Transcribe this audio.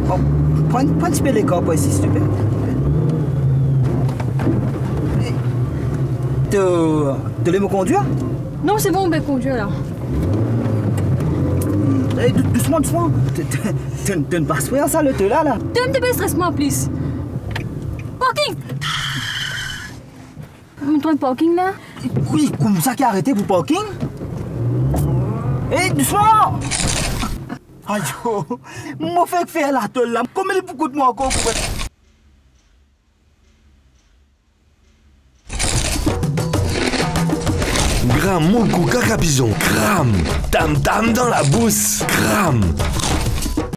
Oh, prends un petit peu les corps pour ici, s'il te plaît. Tu me conduire? Non, c'est bon, on va conduire là. Hey, doucement, doucement. Tu ne passes pas ça, le te là. Donne tes stress-moi, please. Parking! Mets-toi le parking là. Oui, comme ça qui a arrêté pour parking? Hey, doucement! Aïe, moi fait que faire la tôle là. Combien de beaucoup de moi encore pour... Gram, mon cou, caca pigeon. Cram. Tam tam dans la bousse. Cram.